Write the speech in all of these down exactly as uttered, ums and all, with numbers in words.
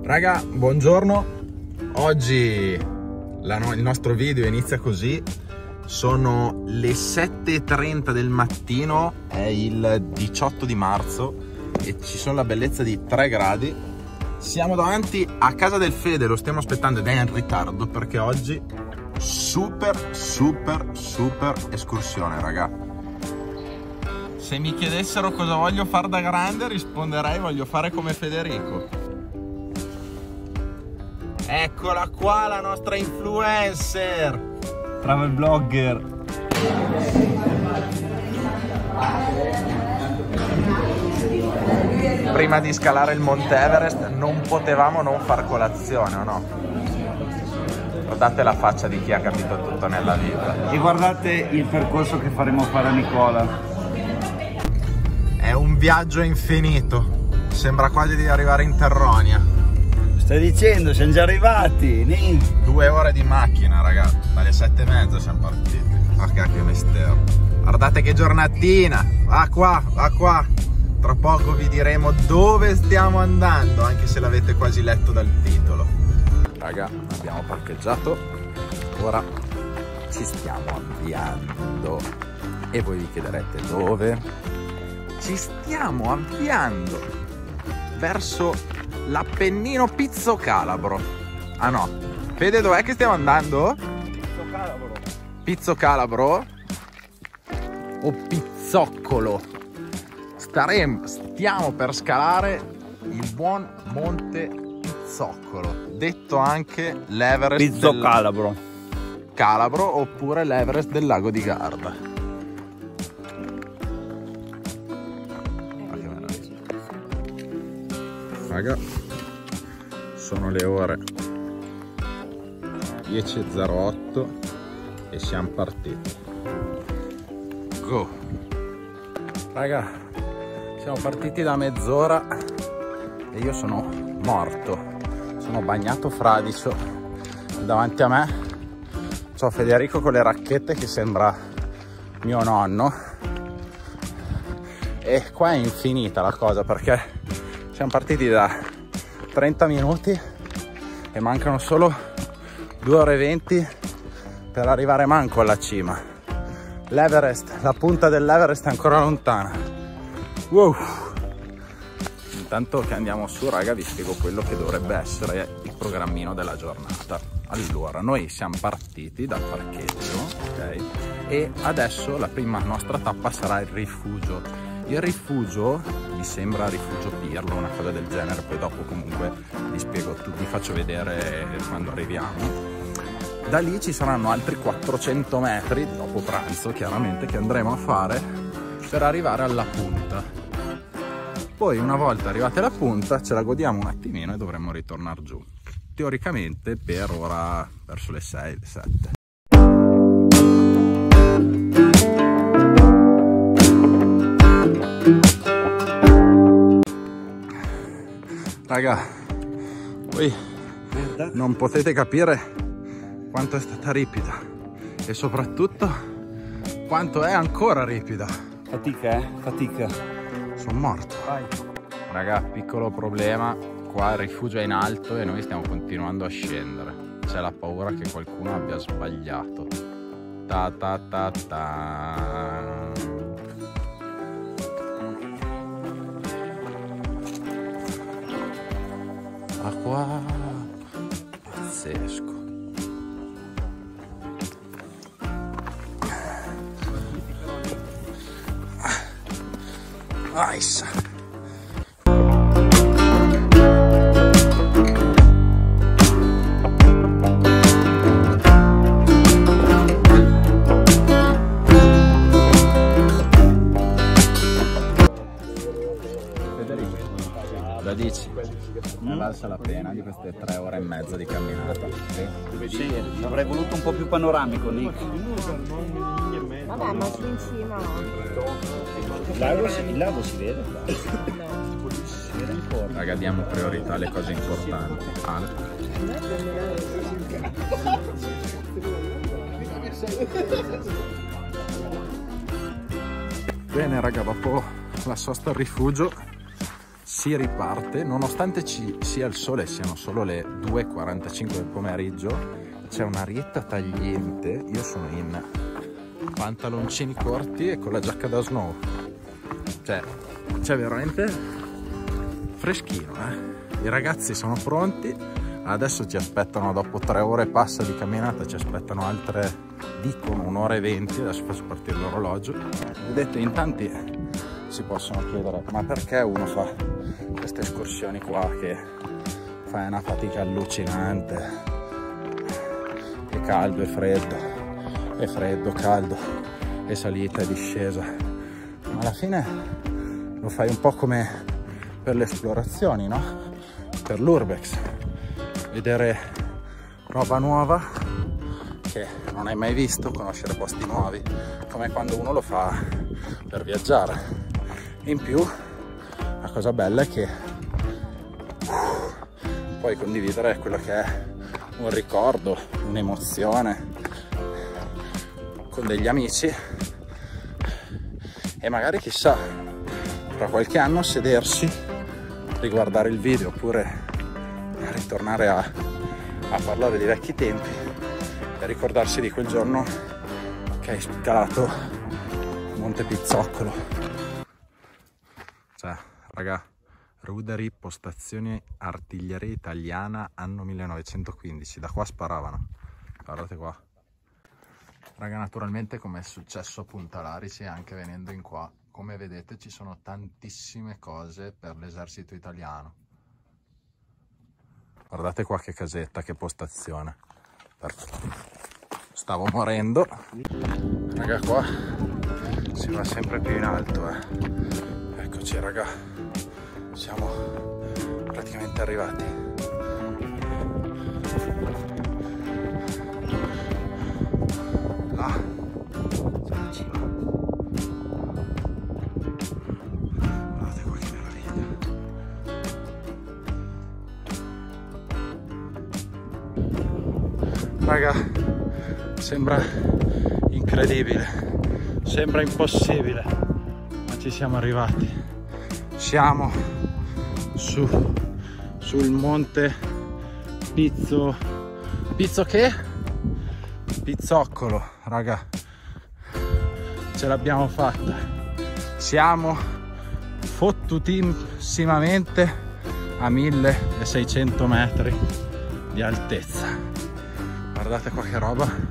Raga, buongiorno. Oggi la no il nostro video inizia così. Sono le sette e trenta del mattino, è il diciotto di marzo e ci sono la bellezza di tre gradi. Siamo davanti a casa del Fede, lo stiamo aspettando ed è in ritardo perché oggi super super super escursione, raga. Se mi chiedessero cosa voglio fare da grande, risponderei voglio fare come Federico. Eccola qua la nostra influencer, travel blogger. Prima di scalare il Monte Everest non potevamo non far colazione, o no? Guardate la faccia di chi ha capito tutto nella vita. E guardate il percorso che faremo fare a Nicola. È un viaggio infinito, sembra quasi di arrivare in Terronia. Stai dicendo, siamo già arrivati. Ni. Due ore di macchina, ragazzi, dalle sette e mezza siamo partiti. Ah, cacchio mistero. Guardate che giornatina, va qua, va qua. Tra poco vi diremo dove stiamo andando, anche se l'avete quasi letto dal titolo. Raga, abbiamo parcheggiato, ora ci stiamo avviando. E voi vi chiederete dove? Ci stiamo avviando verso l'Appennino Pizzo Calabro. Ah no, Fede, dov'è che stiamo andando? Pizzo Calabro. Pizzo Calabro o Pizzoccolo? Staremo, stiamo per scalare il buon Monte Pizzoccolo, detto anche l'Everest Pizzo del Calabro. Calabro oppure l'Everest del lago di Garda. Raga, sono le ore dieci e zero otto e siamo partiti. Go! Raga, siamo partiti da mezz'ora e io sono morto, sono bagnato fradicio. Davanti a me c'ho Federico con le racchette che sembra mio nonno e qua è infinita la cosa perché siamo partiti da trenta minuti e mancano solo due ore e venti per arrivare manco alla cima. L'Everest, la punta dell'Everest è ancora lontana. Wow. Intanto che andiamo su, raga, vi spiego quello che dovrebbe essere il programmino della giornata. Allora, noi siamo partiti dal parcheggio, ok? E adesso la prima nostra tappa sarà il rifugio. Il rifugio vi sembra Rifugio Pirlo, una cosa del genere, poi dopo comunque vi spiego tutto, vi faccio vedere quando arriviamo. Da lì ci saranno altri quattrocento metri, dopo pranzo chiaramente, che andremo a fare per arrivare alla punta. Poi una volta arrivati alla punta ce la godiamo un attimino e dovremmo ritornare giù. Teoricamente per ora verso le sei, le sette. Raga, voi non potete capire quanto è stata ripida e soprattutto quanto è ancora ripida. Fatica, eh? Fatica. Sono morto. Vai. Raga, piccolo problema, qua il rifugio è in alto e noi stiamo continuando a scendere. C'è la paura che qualcuno abbia sbagliato. Ta ta ta ta. Ah, qua pazzesco. Nice. Cosa dici? Ne valsa la pena di queste tre ore e mezza di camminata? Sì, sì, avrei voluto un po' più panoramico, Nick. Vabbè, ma su in cima. Il lago si, il lago si vede? No. Raga, diamo priorità alle cose importanti. Alto. Bene raga, dopo la sosta al rifugio si riparte, nonostante ci sia il sole, siano solo le due e quarantacinque del pomeriggio. C'è un'arietta tagliente, io sono in pantaloncini corti e con la giacca da snow, cioè c'è veramente freschino, eh? I ragazzi sono pronti, adesso ci aspettano, dopo tre ore e passa di camminata ci aspettano altre, dicono un'ora e venti, adesso faccio partire l'orologio. Vedete, in tanti si possono chiedere ma perché uno fa queste escursioni qua che fa una fatica allucinante, è caldo e freddo, è freddo, caldo, è salita e discesa, ma alla fine lo fai un po' come per le esplorazioni, no? Per l'urbex, vedere roba nuova che non hai mai visto, conoscere posti nuovi, come quando uno lo fa per viaggiare. In più la cosa bella è che uh, puoi condividere quello che è un ricordo, un'emozione con degli amici e magari chissà tra qualche anno sedersi, riguardare il video oppure ritornare a, a parlare di vecchi tempi e ricordarsi di quel giorno che hai scalato Monte Pizzoccolo. Cioè, raga, Ruderi, postazione artiglieria italiana, anno millenovecentoquindici, da qua sparavano, guardate qua. Raga, naturalmente come è successo a Punta Larice, anche venendo in qua, come vedete ci sono tantissime cose per l'esercito italiano. Guardate qua che casetta, che postazione. Stavo morendo. Raga, qua si va sempre più in alto, eh. Eccoci raga, siamo praticamente arrivati. Là c'è la cima. Guardate qua che meraviglia. Raga, sembra incredibile, sembra impossibile, ma ci siamo arrivati. Siamo su sul monte Pizzo Pizzo che? Pizzoccolo, raga, ce l'abbiamo fatta. Siamo fottutissimamente a milleseicento metri di altezza. Guardate qua che roba.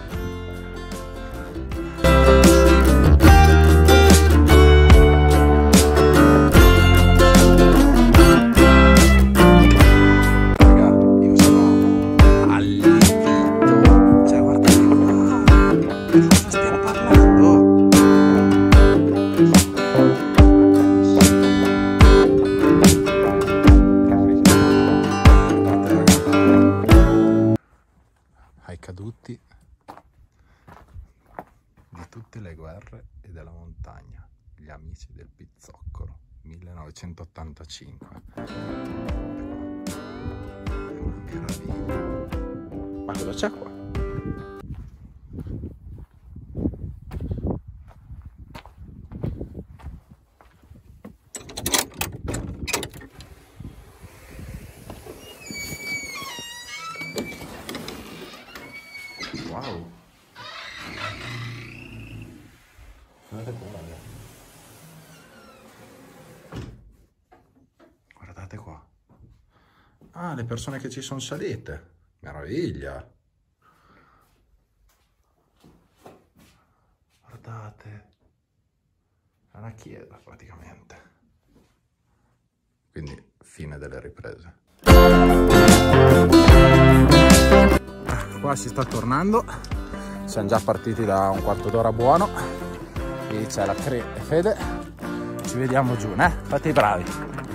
Caduti di tutte le guerre e della montagna, gli amici del Pizzoccolo, millenovecentottantacinque. Una meraviglia. Ma cosa c'è qua? Wow, guardate qua, raga. Guardate qua. Ah, le persone che ci sono salite, meraviglia. Guardate, è una chiesa praticamente. Quindi fine delle riprese. Qua si sta tornando, siamo già partiti da un quarto d'ora buono. Qui c'è la Cri e Fede, ci vediamo giù, eh? Fate i bravi.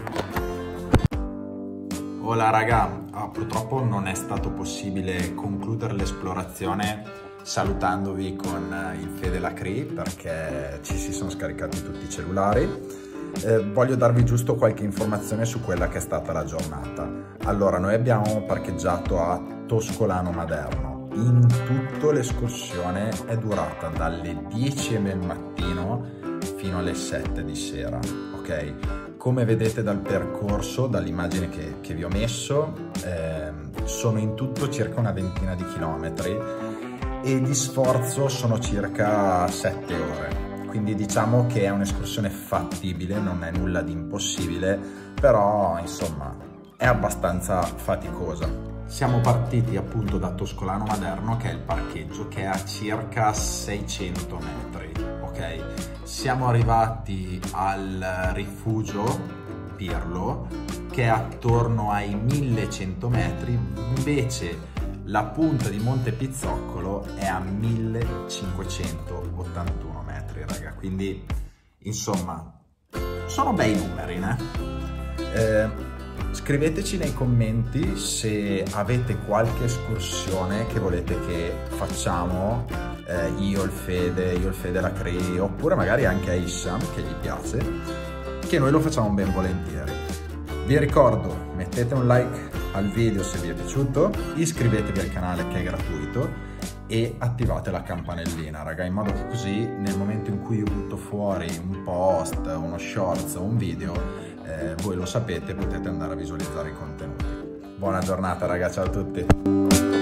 Hola raga, oh, purtroppo non è stato possibile concludere l'esplorazione salutandovi con il Fede e la Cri perché ci si sono scaricati tutti i cellulari. Eh, voglio darvi giusto qualche informazione su quella che è stata la giornata. Allora, noi abbiamo parcheggiato a Toscolano Maderno. In tutto l'escursione è durata dalle dieci del mattino fino alle sette di sera, ok? Come vedete dal percorso, dall'immagine che, che vi ho messo, eh, sono in tutto circa una ventina di chilometri e di sforzo sono circa sette ore. Quindi diciamo che è un'escursione fattibile, non è nulla di impossibile, però insomma è abbastanza faticosa. Siamo partiti appunto da Toscolano Maderno, che è il parcheggio, che è a circa seicento metri, ok? Siamo arrivati al rifugio Pirlo, che è attorno ai millecento metri, invece la punta di Monte Pizzoccolo è a millecinquecentottantuno metri, raga. Quindi, insomma, sono bei numeri, né? Eh, Scriveteci nei commenti se avete qualche escursione che volete che facciamo, eh, io, il Fede, io, il Fede, la Cri, oppure magari anche a Issam, che gli piace, che noi lo facciamo ben volentieri. Vi ricordo, mettete un like al video se vi è piaciuto, iscrivetevi al canale che è gratuito e attivate la campanellina, raga, in modo che così nel momento in cui io butto fuori un post, uno shorts o un video, Eh, voi lo sapete, potete andare a visualizzare i contenuti. Buona giornata, raga, ciao a tutti.